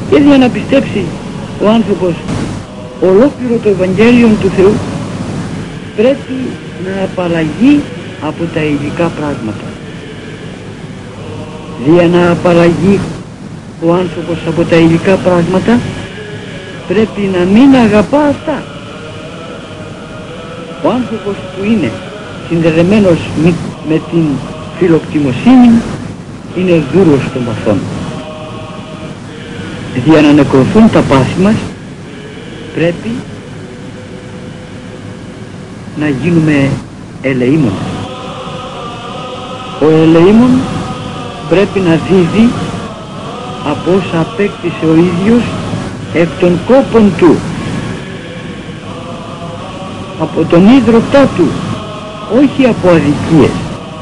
Και για να πιστέψει ο άνθρωπος ολόκληρο το Ευαγγέλιο του Θεού, πρέπει να απαλλαγεί από τα υλικά πράγματα. Για να απαλλαγεί ο άνθρωπος από τα υλικά πράγματα, πρέπει να μην αγαπά αυτά. Ο άνθρωπος που είναι συνδεδεμένος με την φιλοκτιμοσύνη είναι δούρος των παθών. Για να νεκρωθούν τα πάθη μας, πρέπει να γίνουμε ελεήμονες. Ο ελεήμων πρέπει να δίδει από όσα απέκτησε ο ίδιος εκ των κόπων του, από τον ίδρωτά του, όχι από αδικίες.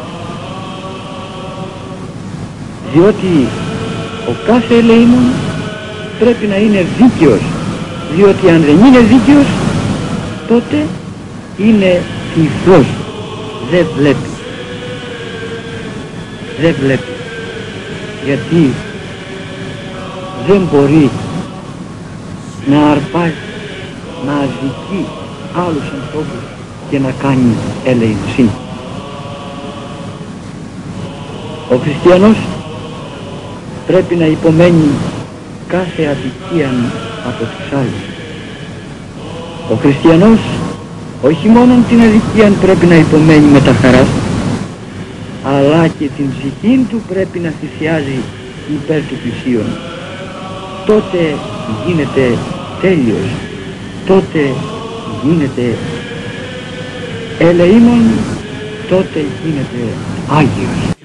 Διότι ο κάθε ελεήμων πρέπει να είναι δίκαιος, διότι αν δεν είναι δίκαιος, τότε είναι τυφλός, δεν βλέπει. Δεν βλέπει, γιατί δεν μπορεί να αρπάζει, να αδικεί άλλους ανθρώπους και να κάνει ελεημοσύνη. Ο χριστιανός πρέπει να υπομένει κάθε αδικία από τους άλλους. Ο χριστιανός όχι μόνο την αδικία πρέπει να υπομένει με τα χαράς, αλλά και την ψυχή του πρέπει να θυσιάζει υπέρ του πλησίον. Τότε γίνεται τέλειος, τότε γίνεται ελεήμων, τότε γίνεται Άγιος.